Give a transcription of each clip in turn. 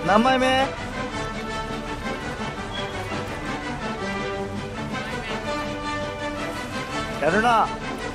何枚目？やるな。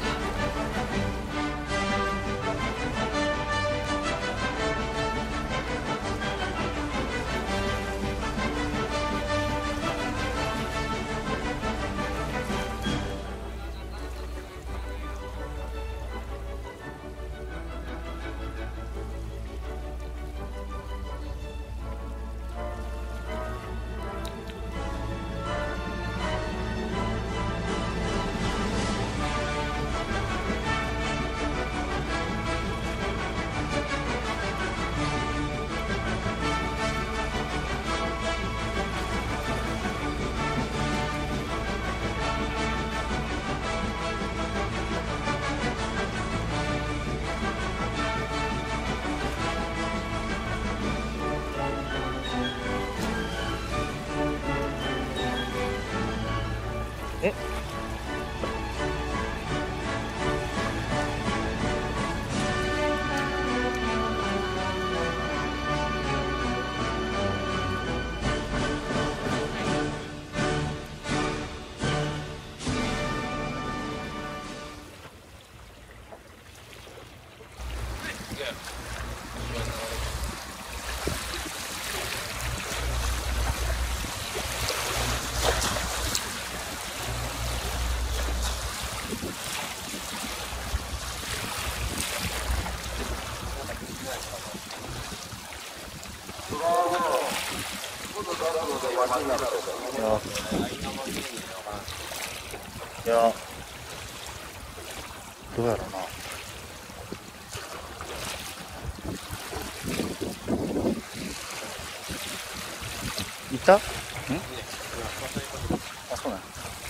え？いや、どうやろうな。いた？ん？あ、そうなん。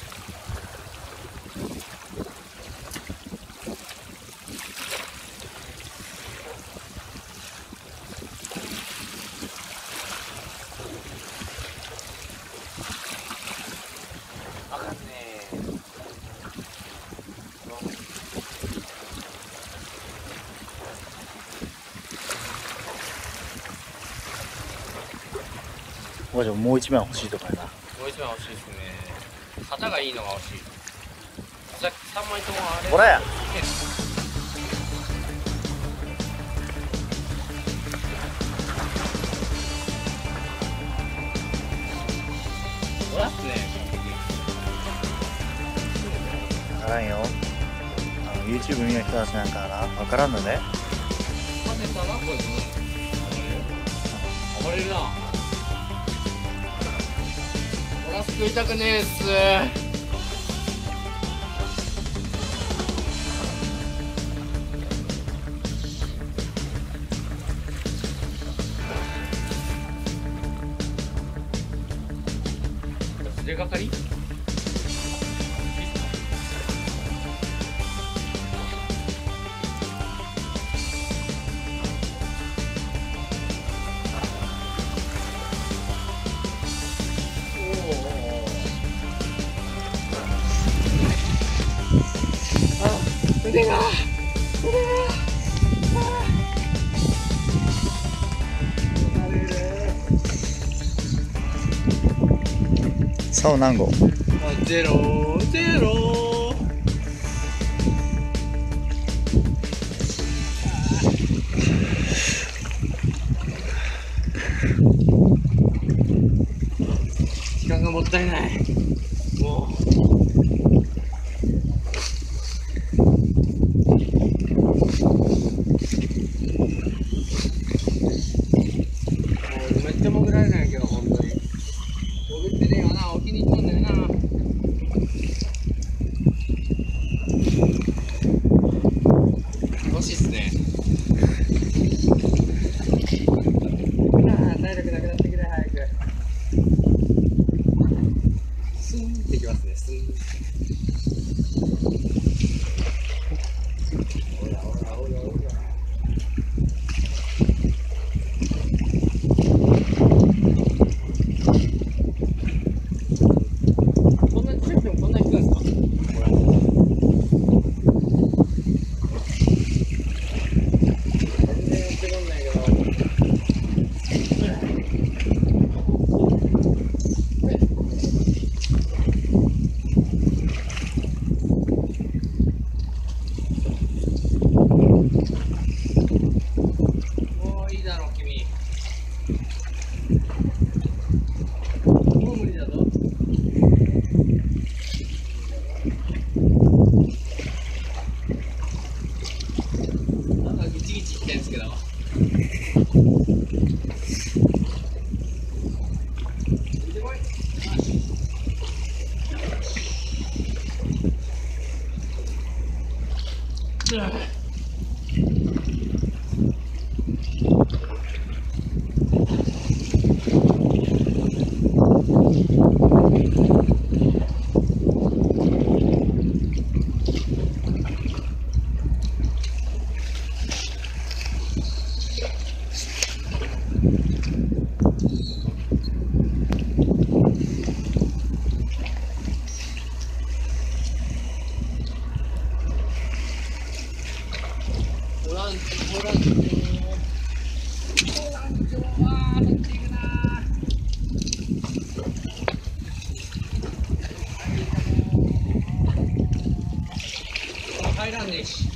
あかんねおばちゃんもう一枚欲しいとかやな。 もう一枚欲しいですね。旗がいいのが欲しい。さっき3枚ともあれ。 ほらや。 ほらっすね。 わからんよ。YouTube 見る人たちなんかな、わからんのね。 勝てたな、こいつ。暴れるな。ほら、救いたくねえっす。出がかり？腕が竿何号？ ゼロ。時間がもったいない。もうめっちゃ潜られないけど、本当に潜ってねえよな。沖に行ったんだよな。 入らんねえし。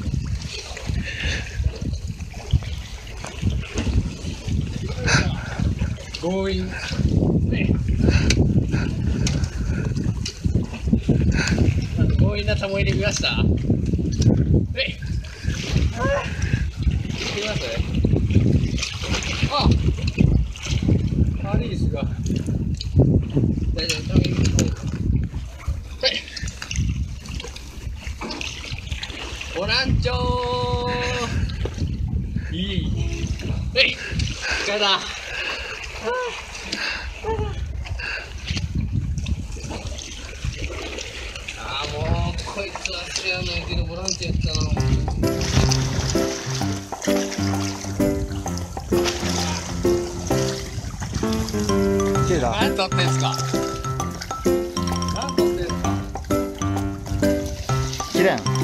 強引。強引な玉入れ見ました。えい。見ます。あ。軽いですが。大丈夫。玉入れ。はい。ご覧ちょー。いい。えい。疲だ。ああ、もうこいつは知らないけどボランティアやったな。 綺麗だ。 何撮ってんすか。何撮ってんすか。 綺麗。